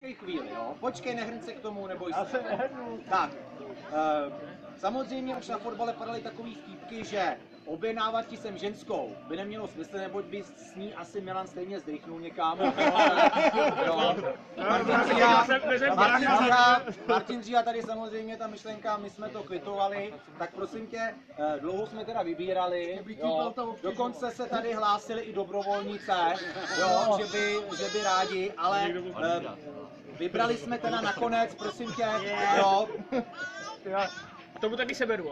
Chvíli, jo. Počkej, nehrň se k tomu, neboj se. Já se nehrnu. Tak, samozřejmě už na fotbale padaly takový vtípky, že objednávat ti sem ženskou by nemělo smysl, neboť by s ní asi Milan stejně zdrychnul někam. Jo. Martin Říha tady samozřejmě ta myšlenka, my jsme to kvitovali, tak prosím tě, dlouho jsme teda vybírali, jo. Dokonce se tady hlásili i dobrovolnice, jo, že by rádi, ale vybrali jsme teda nakonec, prosím tě, jo. Tomu taky seberu.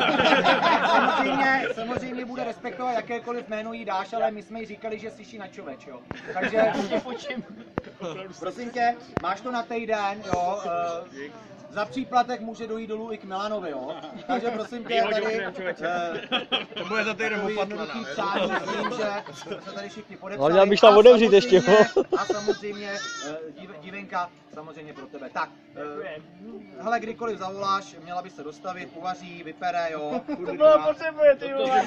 Samozřejmě bude respektovat jakékoliv jméno jí dáš, ale my jsme jí říkali, že slyší na čoveč, jo. Takže prosím tě, máš to na týden, jo. Za příplatek může dojít dolů i k Milanovi, jo. Takže prosím tě, tady to bude za týden jednoduchý přání s tím, že se tady všichni podepsali. Hlavně bych tam otevřít ještě, jo. A samozřejmě divenka samozřejmě pro tebe. Tak, hele, kdykoliv zavoláš, měla by se dostavit, uvaří, vypere, jo. To bylo potřebuje, ty vole.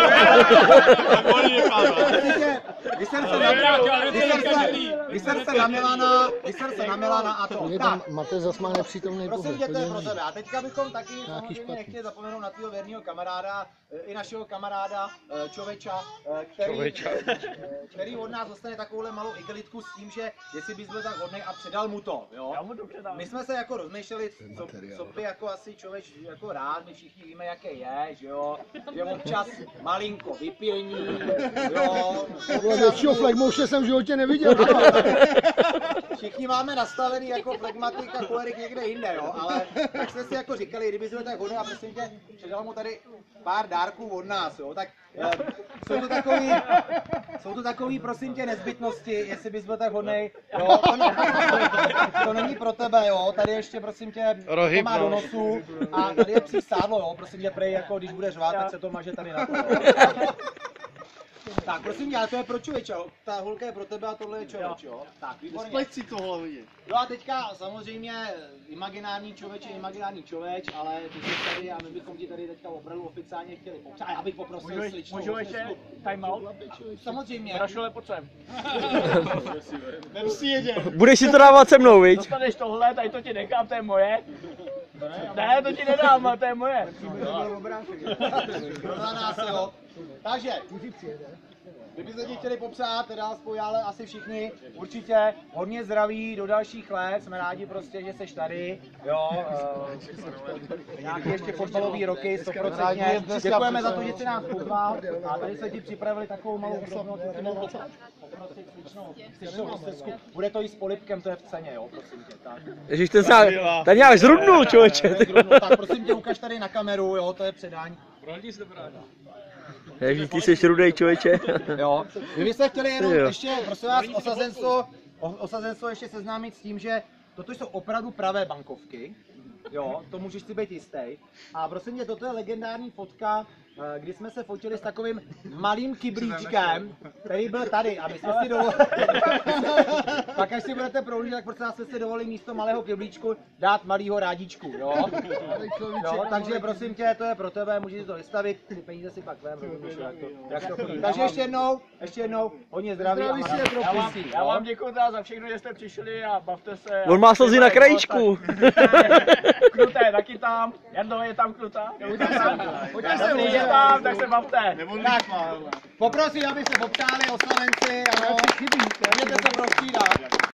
Vyser se na Milana a to. Tak. Matej zas má nepřítomný pohled. Prosím tě, to je pro tebe. A teďka bychom taky samozřejmě nechtěli zapomenout na tvého věrného kamaráda, i našeho kamaráda Čoveča, který od nás dostane takovouhle malou igelitku s tím, že jestli bys byl tak hodnej a předal mu to, jo. My jsme se jako rozmýšleli, co by jako asi Čoveč jako rád, my všichni víme, jaké je, že jo, že občas malinko vypění, jo. Většího flagmouše jsem v životě neviděl. Všichni máme nastavený jako flegmatik a cholerik někde jinde, jo, ale tak jsme si jako říkali, kdyby byl tak hodný a prosím tě, předal mu tady pár dárků od nás, jo, tak jsou to takový, prosím tě, nezbytnosti, jestli bys byl tak hodnej, jo, to není pro tebe, jo, tady ještě, prosím tě, to má do nosu a tady je psí sádlo, jo, prosím tě, prej, jako když bude řvát, tak se to maže tady na to, Tak, prosím tě, ale to je pro Čověče, ta holka je pro tebe a tohle je Čověč, jo? Tak, výborně. Spleť si tohle vidět. No a teďka samozřejmě imaginární Čověč je imaginární Čověč, ale ty jsi tady a my bychom ti tady teďka opravdu oficiálně chtěli popřát. Já bych poprosil sličnou. Můžu ještě time out? Samozřejmě. Brašole, pojď sem. Vem si jeden. Budeš si to dávat se mnou, viď? Dostaneš tohle, tady to ti nechám, to je moje. Ne, to ti nedám, ale to je moje. Pro nás, jo. Takže, kdybyste ti chtěli popřát, teda aspoň, ale asi všichni, určitě hodně zdraví do dalších let, jsme rádi prostě, že seš tady, jo, nějaké ještě fotbalový roky, 100%, děkujeme za to, že jsi nás pozval a tady se ti připravili takovou malou osobnost, bude to i s polibkem, to je v ceně, jo, prosím tě, tak. Ježiš, ten nějak zrudnul, člověče. Tak prosím tě, ukaž tady na kameru, jo, to je předání. Ježiš, ty jsi rudej, člověče. Jo. Vy byste chtěli jenom ještě, prosím vás, osazenstvo ještě seznámit s tím, že toto jsou opravdu pravé bankovky. Jo, to můžeš si být jistý. A prosím tě, toto je legendární fotka, kdy jsme se fotili s takovým malým kyblíčkem, který byl tady a my jsme si dovolili, pak až si budete prohlížet, tak prostě jsme si dovolili místo malého kyblíčku dát malýho rádičku, jo? Jo, takže prosím tě, to je pro tebe, můžeš to vystavit, ty peníze si pak vem, jak to chodí. Takže ještě jednou, hodně zdraví a já vám děkuji za všechno, že jste přišli a bavte se. On má slzy na krajíčku. Knuté taky tam, Jando je tam knutá. Pojďte se může tam, tak se bavte. Tak, poprosím, aby se poptali oslavenci, ano, můžete se prostřídat.